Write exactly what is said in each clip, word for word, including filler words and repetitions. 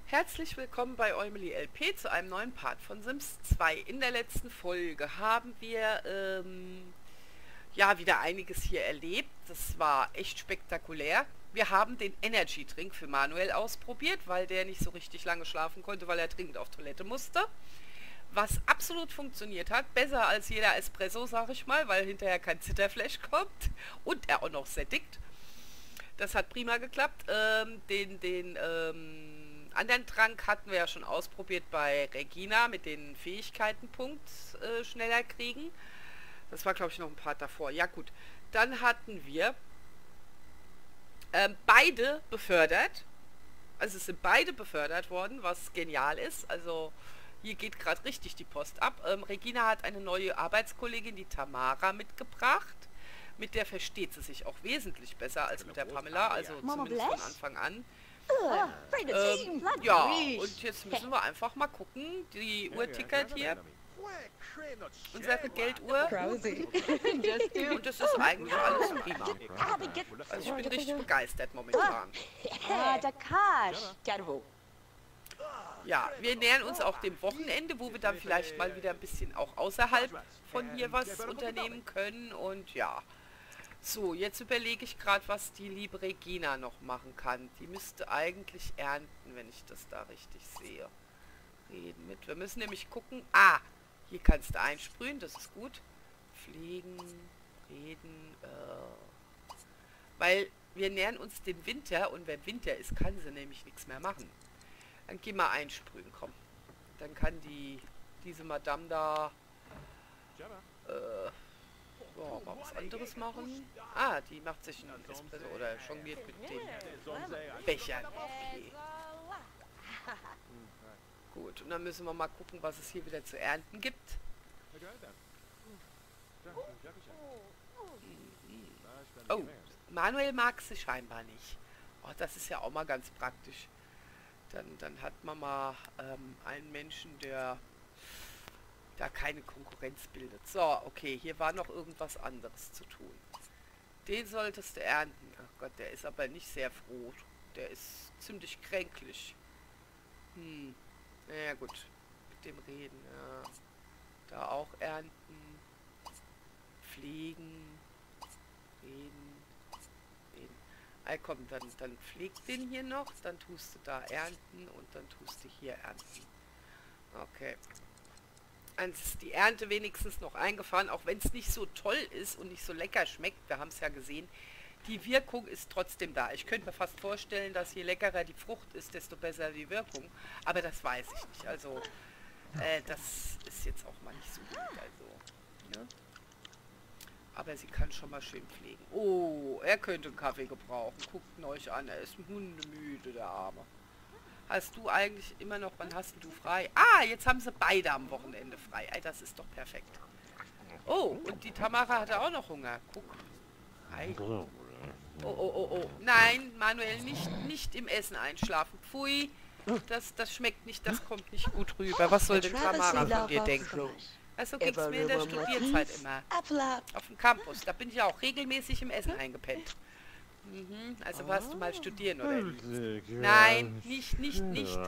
Herzlich willkommen bei Eumeli L P zu einem neuen Part von Sims zwei. In der letzten Folge haben wir ähm, ja wieder einiges hier erlebt. Das war echt spektakulär. Wir haben den Energy Drink für Manuel ausprobiert, weil der nicht so richtig lange schlafen konnte, weil er dringend auf Toilette musste. Was absolut funktioniert hat. Besser als jeder Espresso, sag ich mal, weil hinterher kein Zitterflash kommt und er auch noch sättigt. Das hat prima geklappt. Ähm, den, den, ähm, anderen Trank hatten wir ja schon ausprobiert bei Regina mit den Fähigkeitenpunkt äh, schneller kriegen. Das war, glaube ich, noch ein Part davor. Ja gut, dann hatten wir ähm, beide befördert. Also es sind beide befördert worden, was genial ist. Also hier geht gerade richtig die Post ab. Ähm, Regina hat eine neue Arbeitskollegin, die Tamara, mitgebracht. Mit der versteht sie sich auch wesentlich besser als mit der Pamela, also zumindest von Anfang an. Ähm, ja, und jetzt müssen wir einfach mal gucken. Die Uhr tickert hier. Unsere Gelduhr. Und das ist eigentlich alles prima. Also ich bin richtig begeistert momentan. Ja, wir nähern uns auch dem Wochenende, wo wir dann vielleicht mal wieder ein bisschen auch außerhalb von hier was unternehmen können. Und ja, so, jetzt überlege ich gerade, was die liebe Regina noch machen kann. Die müsste eigentlich ernten, wenn ich das da richtig sehe. Reden mit. Wir müssen nämlich gucken. Ah, hier kannst du einsprühen, das ist gut. Pflegen, reden, äh, weil wir nähern uns dem Winter und wenn Winter ist, kann sie nämlich nichts mehr machen. Dann geh mal einsprühen, komm. Dann kann die, diese Madame da, äh, oh, mal was anderes machen. Ah, die macht sich einen Espresso oder jongliert mit den Bechern. Okay. Gut, und dann müssen wir mal gucken, was es hier wieder zu ernten gibt. Oh, Manuel mag sie scheinbar nicht. Oh, das ist ja auch mal ganz praktisch. Dann, dann hat man mal ähm, einen Menschen, der da keine Konkurrenz bildet. So, okay, hier war noch irgendwas anderes zu tun. Den solltest du ernten. Ach Gott, der ist aber nicht sehr froh. Der ist ziemlich kränklich. Hm, naja gut, mit dem reden, ja. Da auch ernten, pflegen, reden, reden. Ah, komm, dann, dann pfleg den hier noch, dann tust du da ernten und dann tust du hier ernten. Okay. Dann ist die Ernte wenigstens noch eingefahren, auch wenn es nicht so toll ist und nicht so lecker schmeckt. Wir haben es ja gesehen. Die Wirkung ist trotzdem da. Ich könnte mir fast vorstellen, dass je leckerer die Frucht ist, desto besser die Wirkung. Aber das weiß ich nicht. Also, äh, das ist jetzt auch mal nicht so gut. Also, ne? Aber sie kann schon mal schön pflegen. Oh, er könnte einen Kaffee gebrauchen. Guckt ihn euch an. Er ist hundemüde, der Arme. Hast du eigentlich immer noch, wann hast du frei? Ah, jetzt haben sie beide am Wochenende frei. Ey, das ist doch perfekt. Oh, und die Tamara hatte auch noch Hunger. Guck. Ei. Oh, oh, oh, oh. Nein, Manuel, nicht, nicht im Essen einschlafen. Pfui, das, das schmeckt nicht, das kommt nicht gut rüber. Was soll denn Tamara von dir denken? Also ging es mir in der Studierzeit immer. Auf dem Campus, da bin ich auch regelmäßig im Essen eingepennt. Mhm, also warst du mal studieren, oder? Nein, nicht, nicht, nicht.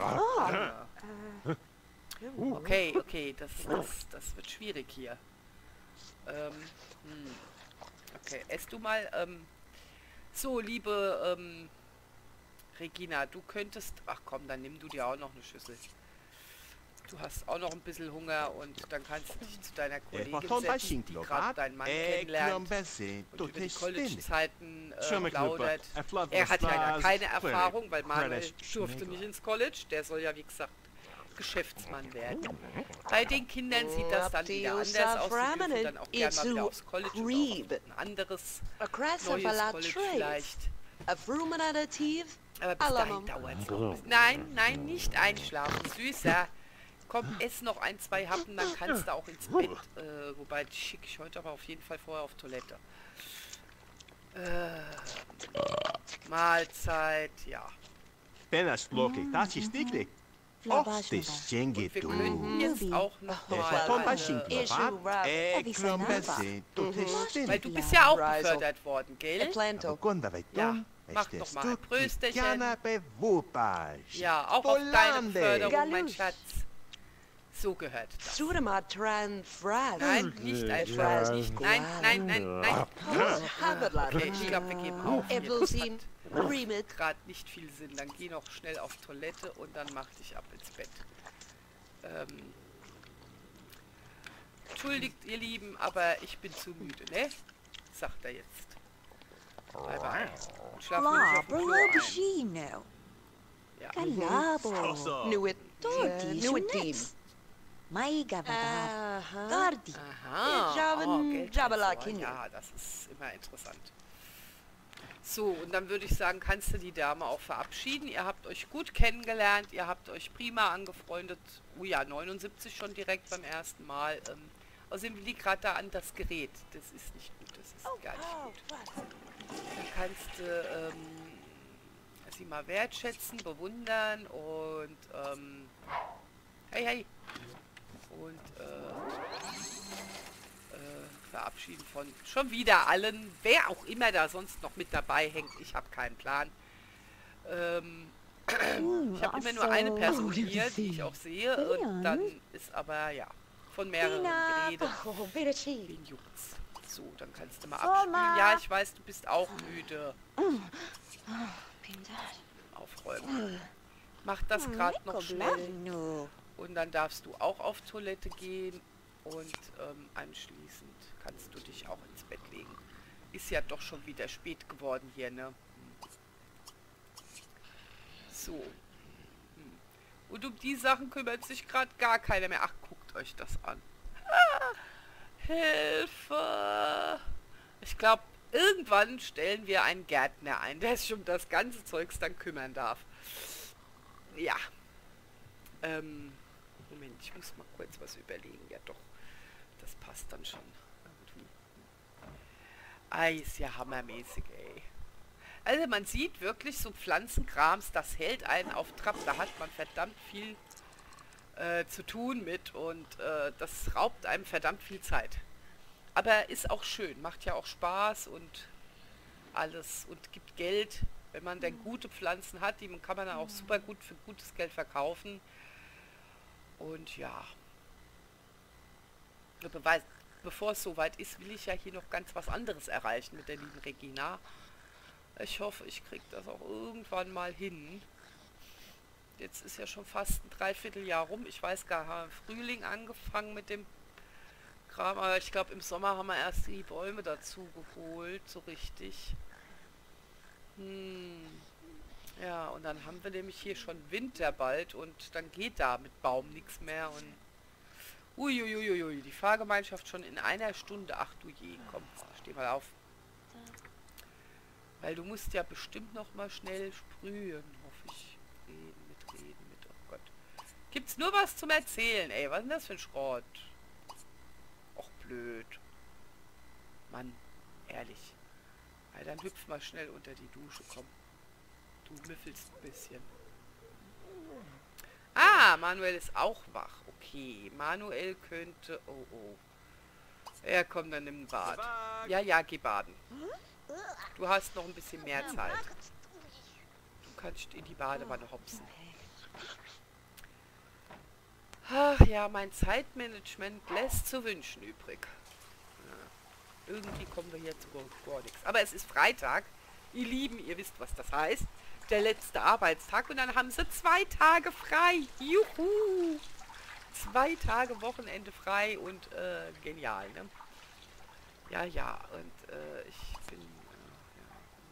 Okay, okay, das, das, das wird schwierig hier. Ähm, hm. Okay, esst du mal, ähm, so, liebe, ähm, Regina, du könntest, ach komm, dann nimm du dir auch noch eine Schüssel. Du hast auch noch ein bisschen Hunger und dann kannst du dich zu deiner Kollegin setzen, die gerade deinen Mann kennenlernt und über die College-Zeiten äh, plaudert. Er hat ja keine Erfahrung, weil Manuel durfte nicht ins College. Der soll ja, wie gesagt, Geschäftsmann werden. Bei den Kindern sieht das dann wieder anders aus. Die dürfen dann auch gerne mal wieder aufs College oder auch ein anderes neues College vielleicht. Aber bis dahin dauert es noch. Nein, nein, nicht einschlafen, Süßer. Komm, ess noch ein, zwei Happen, dann kannst du auch ins Bett. Äh, wobei, die schicke ich heute aber auf jeden Fall vorher auf Toilette. Äh, Mahlzeit, ja. Und wir könnten jetzt auch noch mal... Weil du bist ja auch befördert worden, gell? Ja. Macht noch mal ein Prösterchen. Chiana bewupaj. Ja, auch auf deine Volande. Förderung, mein Galus. Schatz. So gehört das. Surma tran fras. Nein, nicht einfach. Nicht. Nein, nein, nein, nein. Okay, ich glaube, wir geben auf. Hier, das Evelsin, hat Remit. gerade nicht viel Sinn. Dann geh noch schnell auf Toilette und dann mach dich ab ins Bett. Ähm, Entschuldigt, ihr Lieben, aber ich bin zu müde, ne? Sagt er jetzt. Bye bye. Und schlaf nur nicht auf dem Klo ein. Bravino. Ja. Calabo. Nuit. Torti, Nuit team. Nuits. Maiga Babar. Aha. Gardi. Aha. Javan Oh, Geldtransport. Jabalakin. Ja, das ist immer interessant. So, und dann würde ich sagen, kannst du die Dame auch verabschieden. Ihr habt euch gut kennengelernt, ihr habt euch prima angefreundet. Oh ja, neunundsiebzig schon direkt beim ersten Mal. Ähm, außerdem liegt gerade da an das Gerät. Das ist nicht gut, das ist gar nicht gut. Dann kannst du ähm, sie mal wertschätzen, bewundern und ähm, hey, hey. Und äh, äh, verabschieden von schon wieder allen, wer auch immer da sonst noch mit dabei hängt. Ich habe keinen Plan. Ähm, ich habe immer nur eine Person hier, die ich auch sehe. Und dann ist aber, ja, von mehreren die Rede. Oh, Veraci. Wen juckt's? So, dann kannst du mal abspielen. Ja, ich weiß, du bist auch müde. Aufräumen. Mach das gerade noch schnell. No. Und dann darfst du auch auf Toilette gehen. Und ähm, anschließend kannst du dich auch ins Bett legen. Ist ja doch schon wieder spät geworden hier, ne? So. Hm. Und um die Sachen kümmert sich gerade gar keiner mehr. Ach, guckt euch das an. Ah, Hilfe! Ich glaube, irgendwann stellen wir einen Gärtner ein, der sich um das ganze Zeugs dann kümmern darf. Ja. Ähm, Moment, ich muss mal kurz was überlegen. Ja doch, das passt dann schon. Ah, ist ja hammermäßig, ey. Also man sieht wirklich so Pflanzenkrams, das hält einen auf Trab. Da hat man verdammt viel äh, zu tun mit und äh, das raubt einem verdammt viel Zeit. Aber ist auch schön, macht ja auch Spaß und alles und gibt Geld. Wenn man dann gute Pflanzen hat, die kann man dann auch super gut für gutes Geld verkaufen. Und ja, Beweis, bevor es soweit ist, will ich ja hier noch ganz was anderes erreichen mit der lieben Regina. Ich hoffe, ich kriege das auch irgendwann mal hin. Jetzt ist ja schon fast ein Dreivierteljahr rum. Ich weiß gar nicht, im Frühling angefangen mit dem Kram, aber ich glaube, im Sommer haben wir erst die Bäume dazu geholt, so richtig. Hm. Ja, und dann haben wir nämlich hier schon Winter bald und dann geht da mit Baum nichts mehr und uiuiuiui, die Fahrgemeinschaft schon in einer Stunde. Ach du je, komm, steh mal auf. Weil du musst ja bestimmt noch mal schnell sprühen, hoffe ich. Reden, mitreden, mit, oh Gott. Gibt's nur was zum Erzählen, ey, was ist denn das für ein Schrott? Och, blöd. Mann, ehrlich. Ja, dann hüpf mal schnell unter die Dusche, komm. Du müffelst ein bisschen. Ah, Manuel ist auch wach. Okay, Manuel könnte... Oh, oh. Ja, komm, dann nimm ein Bad. Ja, ja, geh baden. Du hast noch ein bisschen mehr Zeit. Du kannst in die Badewanne hopsen. Ach ja, mein Zeitmanagement lässt zu wünschen übrig. Ja, irgendwie kommen wir hier zu gar nichts. Aber es ist Freitag. Ihr Lieben, ihr wisst, was das heißt. Der letzte Arbeitstag und dann haben sie zwei Tage frei. Juhu! Zwei Tage Wochenende frei und äh, genial, ne? Ja, ja, und äh, ich bin... Äh,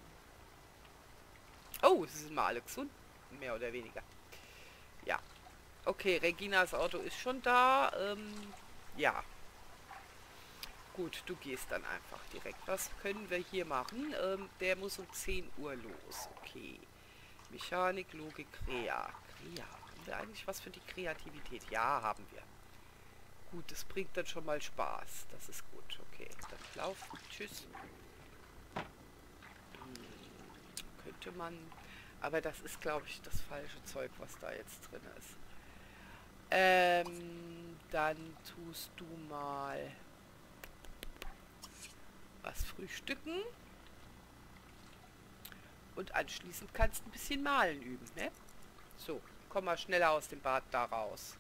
ja. Oh, sie sind mal alle gesund, mehr oder weniger. Ja. Okay, Reginas Auto ist schon da. Ähm, ja. Gut, du gehst dann einfach direkt. Was können wir hier machen? Ähm, der muss um zehn Uhr los. Okay. Mechanik, Logik, Krea. Krea. Haben wir eigentlich was für die Kreativität? Ja, haben wir. Gut, das bringt dann schon mal Spaß. Das ist gut. Okay, dann lauf. Tschüss. Hm, könnte man... Aber das ist, glaube ich, das falsche Zeug, was da jetzt drin ist. Ähm, dann tust du mal was frühstücken. Und anschließend kannst du ein bisschen malen üben, ne? So, komm mal schneller aus dem Bad da raus.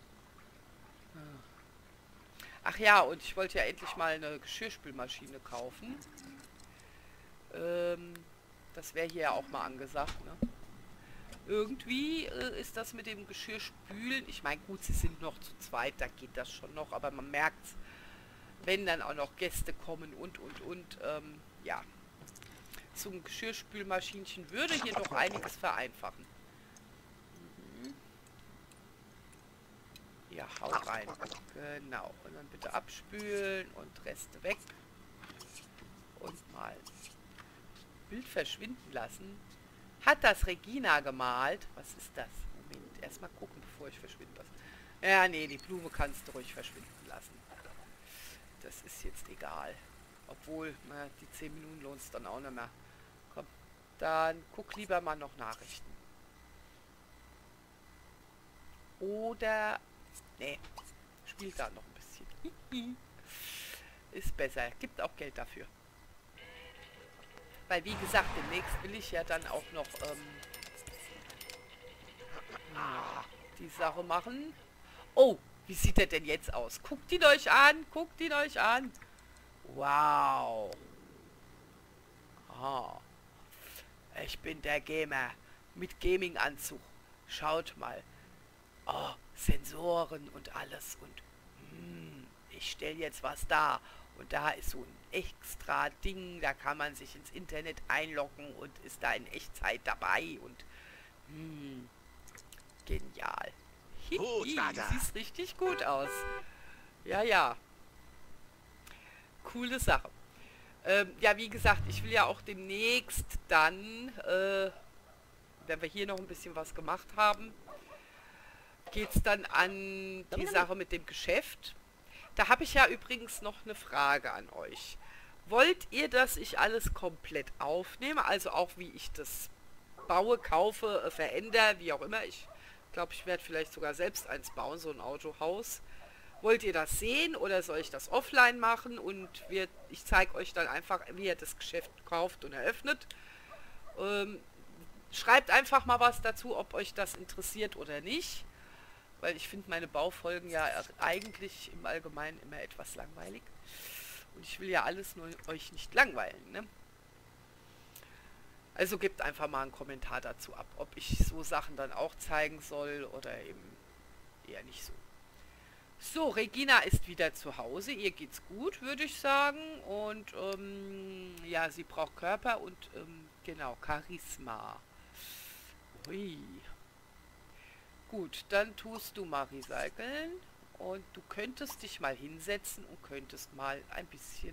Ach ja, und ich wollte ja endlich mal eine Geschirrspülmaschine kaufen. Ähm, das wäre hier ja auch mal angesagt, ne? Irgendwie äh, ist das mit dem Geschirrspülen, ich meine, gut, sie sind noch zu zweit, da geht das schon noch, aber man merkt, wenn dann auch noch Gäste kommen und, und, und, ähm, ja. So ein Geschirrspülmaschinchen würde hier doch einiges vereinfachen. Mhm. Ja, hau rein. Genau. Und dann bitte abspülen und Reste weg. Und mal Bild verschwinden lassen. Hat das Regina gemalt? Was ist das? Moment, erstmal gucken, bevor ich verschwinden lasse. Ja, nee, die Blume kannst du ruhig verschwinden lassen. Das ist jetzt egal. Obwohl, na, die zehn Minuten lohnt es dann auch nicht mehr. Komm, dann guck lieber mal noch Nachrichten. Oder, nee, spielt da noch ein bisschen. Ist besser, gibt auch Geld dafür. Weil, wie gesagt, demnächst will ich ja dann auch noch ähm, die Sache machen. Oh, wie sieht der denn jetzt aus? Guckt ihn euch an, guckt ihn euch an. Wow. Ah. Ich bin der Gamer mit Gaming-Anzug. Schaut mal. Oh, Sensoren und alles. Und hm, ich stelle jetzt was dar. Und da ist so ein extra Ding, da kann man sich ins Internet einloggen und ist da in Echtzeit dabei. Und hm, genial. Hihi, sieht richtig gut aus. Ja, ja. Coole Sache. Ähm, ja, wie gesagt, ich will ja auch demnächst dann, äh, wenn wir hier noch ein bisschen was gemacht haben, geht es dann an die Sache mit dem Geschäft. Da habe ich ja übrigens noch eine Frage an euch. Wollt ihr, dass ich alles komplett aufnehme? Also auch wie ich das baue, kaufe, äh, verändere, wie auch immer. Ich glaube, ich werde vielleicht sogar selbst eins bauen, so ein Autohaus. Wollt ihr das sehen oder soll ich das offline machen? Und wir, ich zeige euch dann einfach, wie ihr das Geschäft kauft und eröffnet. Ähm, schreibt einfach mal was dazu, ob euch das interessiert oder nicht. Weil ich finde meine Baufolgen ja eigentlich im Allgemeinen immer etwas langweilig. Und ich will ja alles nur euch nicht langweilen, ne? Also gebt einfach mal einen Kommentar dazu ab, ob ich so Sachen dann auch zeigen soll oder eben eher nicht so. So, Regina ist wieder zu Hause. Ihr geht's gut, würde ich sagen. Und ähm, ja, sie braucht Körper und ähm, genau, Charisma. Ui. Gut, dann tust du mal recyceln und du könntest dich mal hinsetzen und könntest mal ein bisschen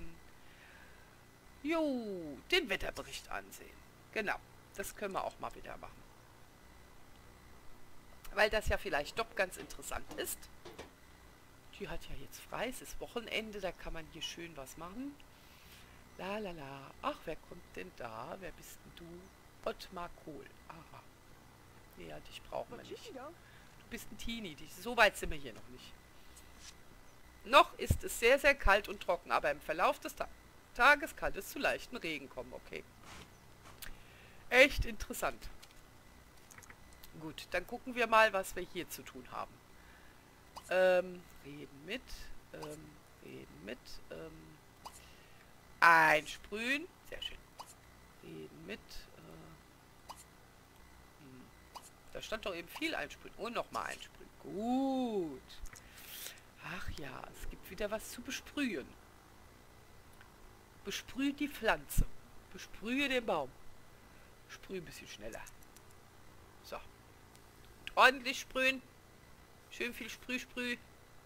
jo, den Wetterbericht ansehen. Genau, das können wir auch mal wieder machen. Weil das ja vielleicht doch ganz interessant ist. Die hat ja jetzt frei, es ist Wochenende, da kann man hier schön was machen. La la la. Ach, wer kommt denn da? Wer bist denn du? Ottmar Kohl. Aha. Ja, dich brauchen wir nicht. Du bist ein Teenie. Dich, so weit sind wir hier noch nicht. Noch ist es sehr, sehr kalt und trocken, aber im Verlauf des Ta Tages kann es zu leichten Regen kommen. Okay. Echt interessant. Gut, dann gucken wir mal, was wir hier zu tun haben. Ähm, reden mit, ähm, reden mit, ähm, einsprühen. Sehr schön. Reden mit, äh, hm. Da stand doch eben viel einsprühen. Und nochmal einsprühen. Gut. Ach ja, es gibt wieder was zu besprühen. Besprühe die Pflanze. Besprühe den Baum. Sprühe ein bisschen schneller. So. Ordentlich sprühen. Schön viel Sprüh, Sprüh.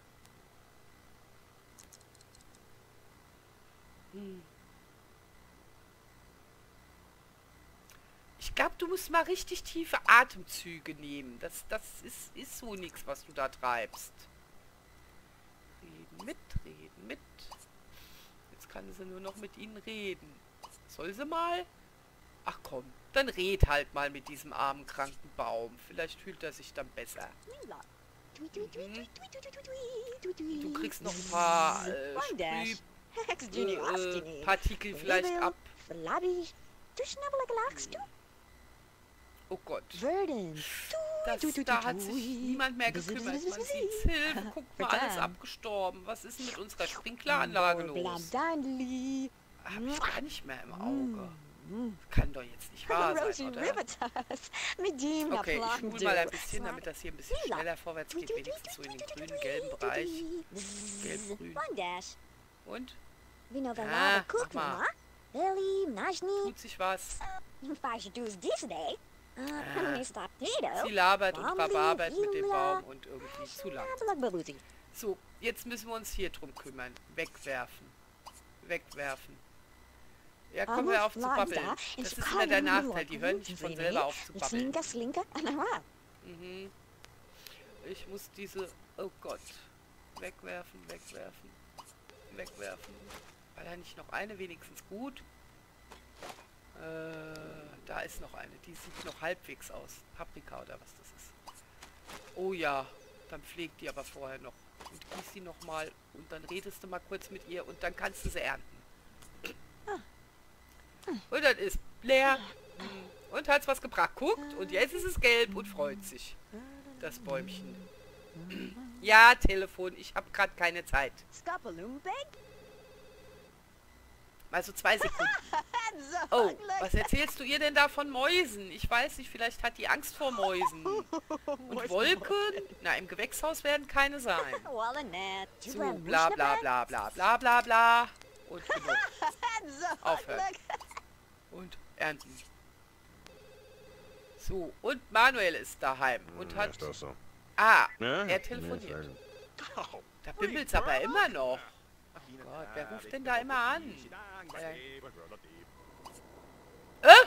Hm. Ich glaube, du musst mal richtig tiefe Atemzüge nehmen. Das, das ist, ist so nichts, was du da treibst. Reden mit, reden mit. Jetzt kann sie nur noch mit ihnen reden. Soll sie mal? Ach komm, dann red halt mal mit diesem armen, kranken Baum. Vielleicht fühlt er sich dann besser. Mhm. Du kriegst noch ein paar äh, Sprüh, äh, Partikel vielleicht ab. Oh Gott. Verdant. Das, Du, du, du, da hat sich du. niemand mehr gekümmert. Man sieht's. Hilfe, guck mal, alles Verdammt. abgestorben. Was ist denn mit unserer Sprinkleranlage los? Bladandli. Hab ich gar nicht mehr im Auge. Kann doch jetzt nicht wahr Rosie sein, oder? Rivetas. Medina Okay, ich spule Plando. mal ein bisschen, damit das hier ein bisschen schneller vorwärts geht. Wenigstens so in den grünen, gelben Bereich. Gelb-grün. Bandash. Und? Vinova Ah, Lava mach mal. Kukuma. Lily, Najni. Tut sich was. Fajadus this day. Uh, Mister Tito. Sie labert und Wamli, rabarbert mit dem Vila. Baum und irgendwie zu lang. Baluzi. So, jetzt müssen wir uns hier drum kümmern. Wegwerfen. Wegwerfen. Ja, kommen wir auf zu babbeln. Das ist immer der Nachteil. Die hören nicht von selber auf zu babbeln. Slinka, slinka, anara. Mhm. Ich muss diese... Oh Gott. Wegwerfen, wegwerfen. Wegwerfen. War da nicht noch eine wenigstens gut? Äh, da ist noch eine. Die sieht noch halbwegs aus. Paprika oder was das ist. Oh ja. Dann pflegt die aber vorher noch. Und gieß sie nochmal. Und dann redest du mal kurz mit ihr. Und dann kannst du sie ernten. Und dann ist leer. Und hat's was gebracht. Guckt. Und jetzt ist es gelb und freut sich. Das Bäumchen. Ja, Telefon. Ich habe gerade keine Zeit. Skapalumbe. Mal so zwei Sekunden. Oh, was erzählst du ihr denn da von Mäusen? Ich weiß nicht, vielleicht hat die Angst vor Mäusen. Und Wolken? Na, im Gewächshaus werden keine sein. So, bla bla bla bla bla bla bla. Und genug. Aufhören. Und ernten. So, und Manuel ist daheim und hat... Ist das so? Ah, Ja? er telefoniert. Da bimmelt's aber immer noch. Oh Gott, wer ruft denn da immer an? Äh. Äh?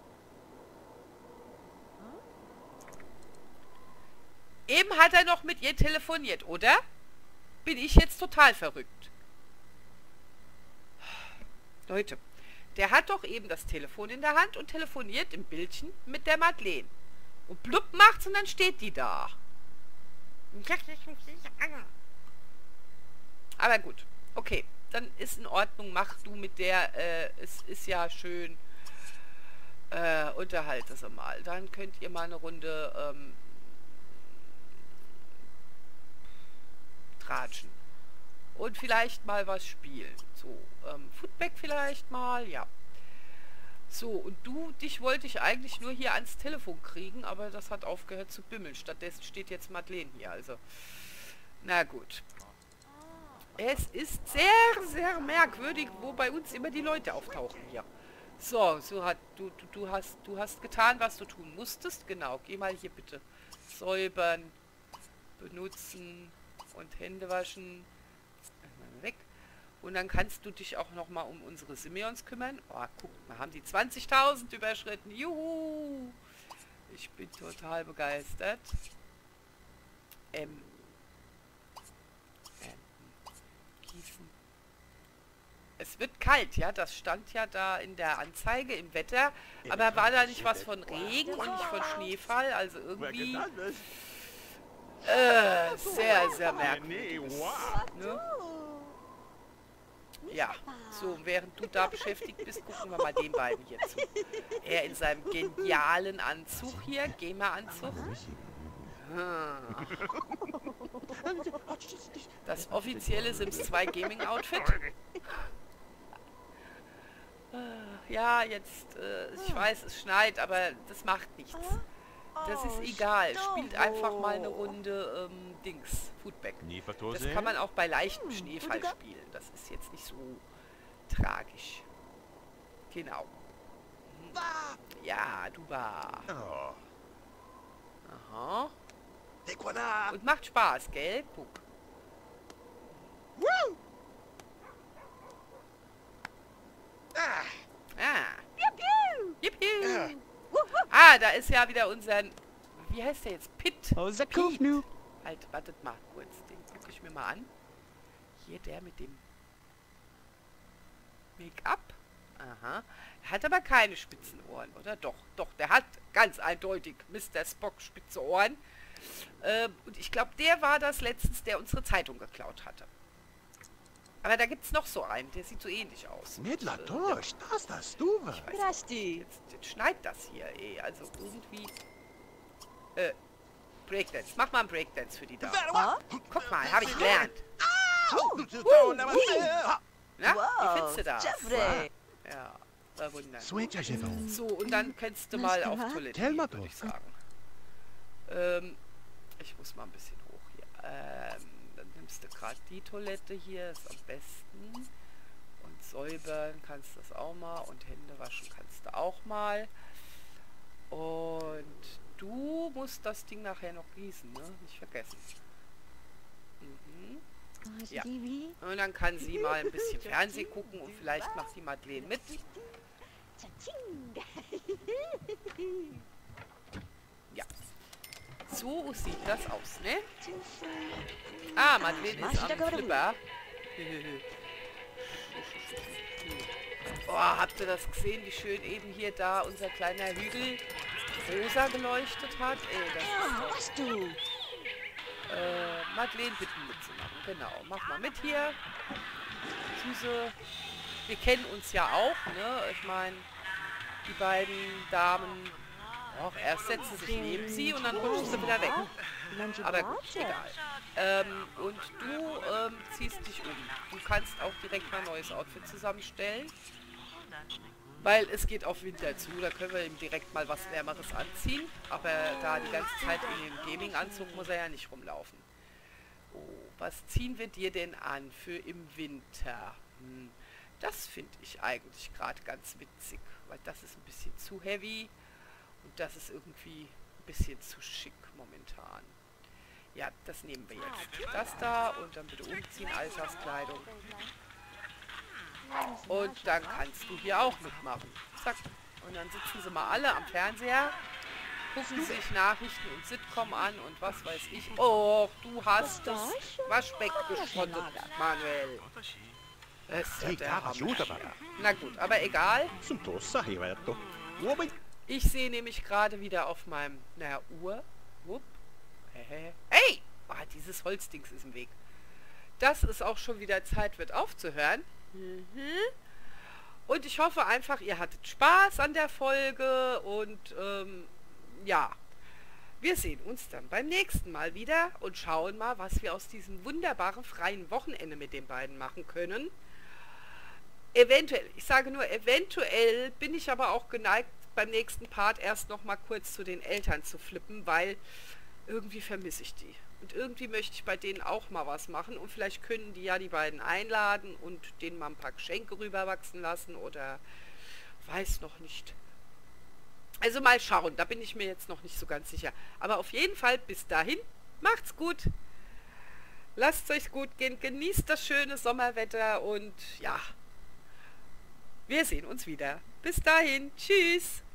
Eben hat er noch mit ihr telefoniert, oder? Bin ich jetzt total verrückt. Leute, der hat doch eben das Telefon in der Hand und telefoniert im Bildchen mit der Madeleine. Und blub macht's und dann steht die da. Aber gut, okay, dann ist in Ordnung, mach du mit der, äh, es ist ja schön, äh, unterhalte sie mal. Dann könnt ihr mal eine Runde, ähm, tratschen. Und vielleicht mal was spielen. So, ähm, Footback vielleicht mal, ja. So, und du, dich wollte ich eigentlich nur hier ans Telefon kriegen, aber das hat aufgehört zu bimmeln. Stattdessen steht jetzt Madeleine hier, also. Na gut. Es ist sehr, sehr merkwürdig, wo bei uns immer die Leute auftauchen hier. So, so hat du, du, du hast, du hast getan, was du tun musstest. Genau, geh mal hier bitte säubern, benutzen und Hände waschen. Weg. Und dann kannst du dich auch noch mal um unsere Simeons kümmern. Oh, guck mal, haben die zwanzigtausend überschritten. Juhu! Ich bin total begeistert. Ähm. ähm. Gießen. Es wird kalt, ja. Das stand ja da in der Anzeige im Wetter. Aber war da nicht was von Regen und nicht von Schneefall? Also irgendwie... Äh, sehr, sehr merkwürdig. Ne? Ja, so, während du da beschäftigt bist, gucken wir mal den beiden hier zu. Er in seinem genialen Anzug hier, Gamer-Anzug. Das offizielle Sims zwei Gaming-Outfit. Ja, jetzt, äh, ich weiß, es schneit, aber das macht nichts. Das ist egal. Spielt einfach mal eine Runde ähm, Dings, Footback. Das kann man auch bei leichtem Schneefall spielen. Das ist jetzt nicht so tragisch. Genau. Ja, du war. Aha. Und macht Spaß, gell? Guck. Ah. Yippie. Ah, da ist ja wieder unser... Wie heißt der jetzt? Pitt. Pete. Halt, wartet mal kurz. Den gucke ich mir mal an. Hier der mit dem Make-up. Aha. Er hat aber keine spitzen Ohren, oder? Doch, doch. Der hat ganz eindeutig Mister Spock spitze Ohren. Ähm, und ich glaube, der war das letztens, der unsere Zeitung geklaut hatte. Aber da gibt es noch so einen, der sieht so ähnlich aus. Medla Äh, to, stas da stuva. Ich weiß Zdrasti. Jetzt, jetzt schneit das hier, ey. Also irgendwie... Äh, Breakdance. Mach mal einen Breakdance für die Dame. Ah? Guck mal, habe ich gelernt. Na, wie Wow. findest du das? Jeffrey. Ja, war wunderbar. Switcha jeton. So, und dann kannst du Was mal denn, auf wa? Toilette Tell gehen, mal würde doch. ich sagen. Ähm, ich muss mal ein bisschen hoch hier. Ähm, dann nimmst du gerade die Toilette hier, ist am besten. Und säubern kannst du das auch mal. Und Hände waschen kannst du auch mal. Und du musst das Ding nachher noch gießen, ne? Nicht vergessen. Mhm. Ja. Und dann kann sie mal ein bisschen Fernsehen gucken und vielleicht macht die Madeleine mit. Cha-ching. Ja. So sieht das aus, ne? Ah, Madeleine ist am Flipper. Oh, habt ihr das gesehen, wie schön eben hier da unser kleiner Hügel rosa geleuchtet hat? Ey, das Ah, was du? äh, Madeleine bitten mitzumachen. Genau, mach mal mit hier. Süße. Wir kennen uns ja auch, ne? Ich meine, die beiden Damen... Auch erst setzen sie sich neben sie und dann rutschen sie wieder weg. Aber gut, egal. Ähm, und du ähm, ziehst dich um. Du kannst auch direkt mal ein neues Outfit zusammenstellen. Weil es geht auf Winter zu, da können wir ihm direkt mal was Wärmeres anziehen. Aber da die ganze Zeit in dem Gaming-Anzug muss er ja nicht rumlaufen. Oh, was ziehen wir dir denn an für im Winter? Hm, das finde ich eigentlich gerade ganz witzig, weil das ist ein bisschen zu heavy. Und das ist irgendwie ein bisschen zu schick momentan. Ja, das nehmen wir jetzt. Das da und dann bitte umziehen, Alltagskleidung. Und dann kannst du hier auch mitmachen. Zack. Und dann sitzen sie mal alle am Fernseher, gucken sich Nachrichten und Sitcom an und was weiß ich. Oh, du hast das Waschbeck geschrottet, Manuel. Das ist ja Hey, der da, Hammer aiuta, hier. Papa. Na gut, aber egal. Sun tossa, hivetto. Uomi. Ich sehe nämlich gerade wieder auf meinem, naja, Uhr. Wupp. Hey! Oh, dieses Holzdings ist im Weg. Dass es auch schon wieder Zeit wird aufzuhören. Mhm. Und ich hoffe einfach, ihr hattet Spaß an der Folge und ähm, ja, wir sehen uns dann beim nächsten Mal wieder und schauen mal, was wir aus diesem wunderbaren freien Wochenende mit den beiden machen können. Eventuell, ich sage nur eventuell, bin ich aber auch geneigt, beim nächsten Part erst noch mal kurz zu den Eltern zu flippen, weil irgendwie vermisse ich die. Und irgendwie möchte ich bei denen auch mal was machen und vielleicht können die ja die beiden einladen und denen mal ein paar Geschenke rüberwachsen lassen oder weiß noch nicht. Also mal schauen, da bin ich mir jetzt noch nicht so ganz sicher. Aber auf jeden Fall bis dahin, macht's gut. Lasst es euch gut gehen, genießt das schöne Sommerwetter und ja, wir sehen uns wieder. Bis dahin, tschüss.